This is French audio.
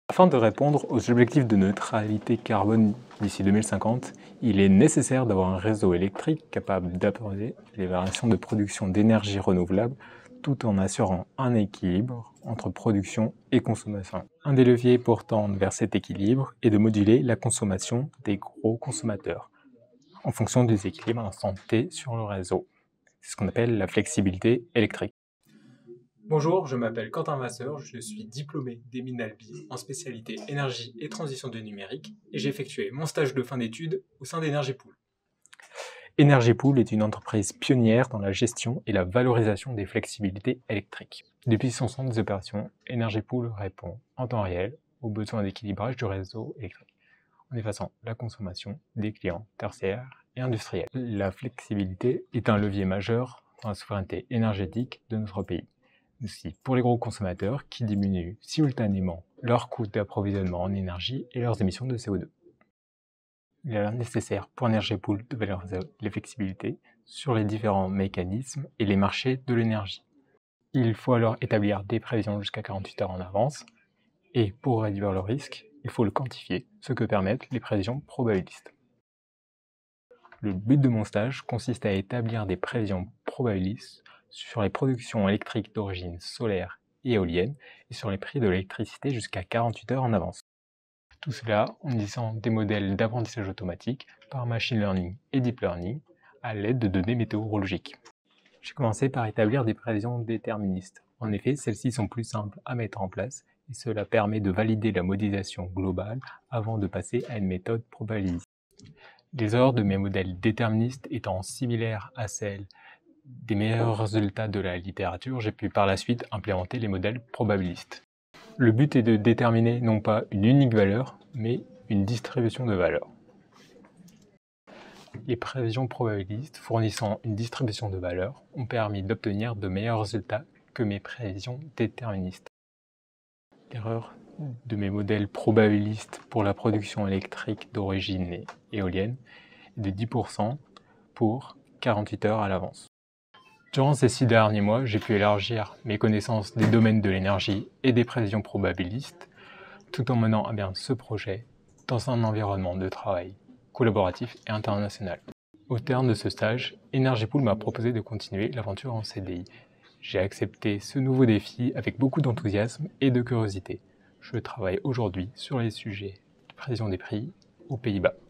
Afin de répondre aux objectifs de neutralité carbone d'ici 2050, il est nécessaire d'avoir un réseau électrique capable d'apporter les variations de production d'énergie renouvelable tout en assurant un équilibre entre production et consommation. Un des leviers pour tendre vers cet équilibre est de moduler la consommation des gros consommateurs en fonction des équilibres à instant T sur le réseau. C'est ce qu'on appelle la flexibilité électrique. Bonjour, je m'appelle Quentin Vasseur, je suis diplômé d'EMINALBI en spécialité énergie et transition du numérique et j'ai effectué mon stage de fin d'études au sein d'Energypool. Energypool est une entreprise pionnière dans la gestion et la valorisation des flexibilités électriques. Depuis son centre des opérations, Energypool répond en temps réel aux besoins d'équilibrage du réseau électrique, en effaçant la consommation des clients tertiaires et industriels. La flexibilité est un levier majeur dans la souveraineté énergétique de notre pays. Aussi pour les gros consommateurs qui diminuent simultanément leur coût d'approvisionnement en énergie et leurs émissions de CO2. Il est alors nécessaire pour Energypool de valoriser les flexibilités sur les différents mécanismes et les marchés de l'énergie. Il faut alors établir des prévisions jusqu'à 48 heures en avance et pour réduire le risque, il faut le quantifier, ce que permettent les prévisions probabilistes. Le but de mon stage consiste à établir des prévisions probabilistes sur les productions électriques d'origine solaire et éolienne et sur les prix de l'électricité jusqu'à 48 heures en avance. Tout cela en utilisant des modèles d'apprentissage automatique par machine learning et deep learning à l'aide de données météorologiques. J'ai commencé par établir des prévisions déterministes. En effet, celles-ci sont plus simples à mettre en place et cela permet de valider la modélisation globale avant de passer à une méthode probabiliste. Les erreurs de mes modèles déterministes étant similaires à celles des meilleurs résultats de la littérature, j'ai pu par la suite implémenter les modèles probabilistes. Le but est de déterminer non pas une unique valeur, mais une distribution de valeurs. Les prévisions probabilistes fournissant une distribution de valeurs ont permis d'obtenir de meilleurs résultats que mes prévisions déterministes. L'erreur de mes modèles probabilistes pour la production électrique d'origine éolienne est de 10% pour 48 heures à l'avance. Durant ces 6 derniers mois, j'ai pu élargir mes connaissances des domaines de l'énergie et des prévisions probabilistes, tout en menant à bien ce projet dans un environnement de travail collaboratif et international. Au terme de ce stage, Energypool m'a proposé de continuer l'aventure en CDI. J'ai accepté ce nouveau défi avec beaucoup d'enthousiasme et de curiosité. Je travaille aujourd'hui sur les sujets de prévision des prix aux Pays-Bas.